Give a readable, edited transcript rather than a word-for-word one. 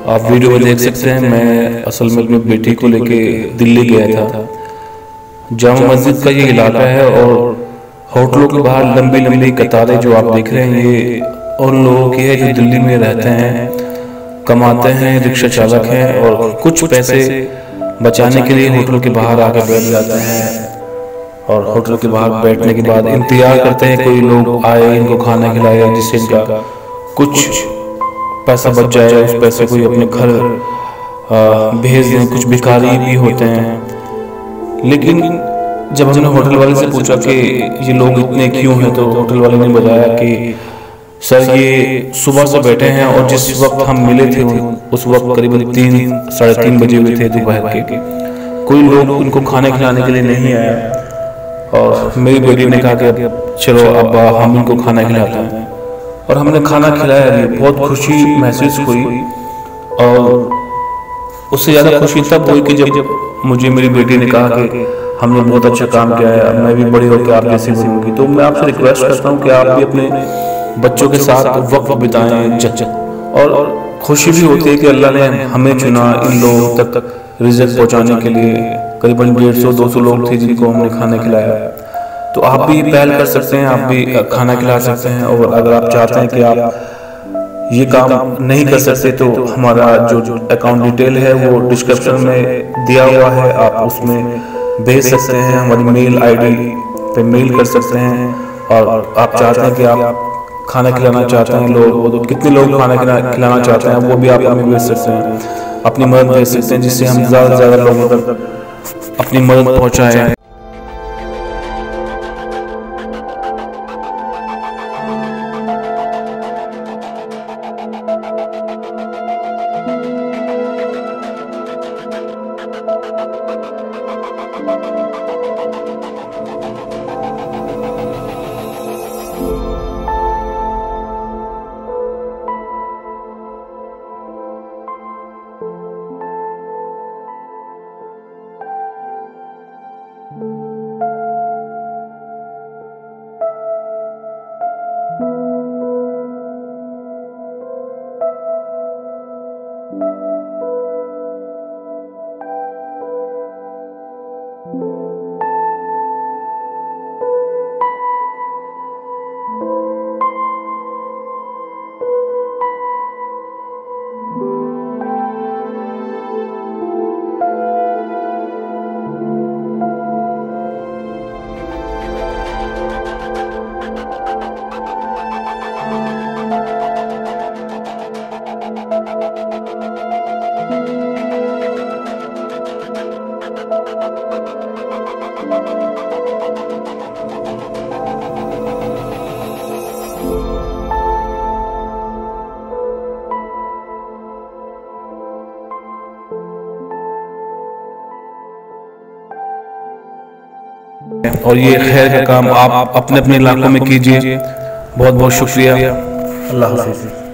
आप वीडियो में देख सकते हैं। मैं असल में अपनी बेटी को लेके दिल्ली गया था। जामा मस्जिद का ये इलाका है और होटलों के बाहर लंबी लंबी कतारें जो आप देख रहे हैं ये उन लोगों की है जो दिल्ली में रहते हैं, कमाते हैं, रिक्शा चालक हैं और कुछ पैसे बचाने के लिए होटल के बाहर आकर बैठ जाते हैं और होटल के बाहर बैठने के बाद इंतजार करते हैं कोई लोग आए इनको खाना खिलाए जिससे इनका कुछ पैसा बच जाए, उस पैसे को अपने घर भेज दें। कुछ भिखारी भी होते हैं। लेकिन जब हमने होटल वाले से पूछा कि ये लोग इतने क्यों हैं, तो होटल वाले ने बताया कि सर ये सुबह से बैठे हैं और जिस वक्त हम मिले थे उस वक्त करीबन 3-3:30 बजे हुए थे दोपहर के। कोई लोग उनको खाने खिलाने के लिए नहीं आया और मेरी बेटी ने कहा कि चलो अब हम इनको खाना खिलाते हैं और हमने खाना खिलाया भी। बहुत खुशी महसूस हुई और उससे ज़्यादा खुशी तब हुई कि जब मुझे मेरी बेटी ने कहा कि हमने बहुत अच्छा काम किया है, मैं भी बड़ी होकर आप जैसी बनूंगी। तो मैं आपसे रिक्वेस्ट करता हूँ कि आप भी अपने बच्चों के साथ वक्त बिताएं और खुशी भी होती है कि अल्लाह ने हमें चुना इन लोगों तक रिज़्क पहुँचाने के लिए। करीबन 150-200 लोग थे जिनको हमने खाना खिलाया। तो आप भी पहल कर सकते हैं, आप भी खाना खिला सकते हैं। और अगर आप चाहते हैं कि आप ये काम नहीं कर सकते तो हमारा जो अकाउंट डिटेल है वो डिस्क्रिप्शन में दिया हुआ है, आप उसमें भेज सकते हैं। हमारी मेल आईडी पे मेल कर सकते हैं। और आप चाहते हैं कि आप खाना खिलाना चाहते हैं लोग, तो कितने लोग खाना खिलाना चाहते हैं वो भी आप हमें भेज सकते हैं, अपनी मदद भेज सकते हैं जिससे हम ज़्यादा से ज़्यादा लोगों तक अपनी मदद पहुँचाएँ। और ये खैर का काम आप अपने अपने इलाकों में कीजिए। बहुत बहुत शुक्रिया। अल्लाह हाफ़िज़।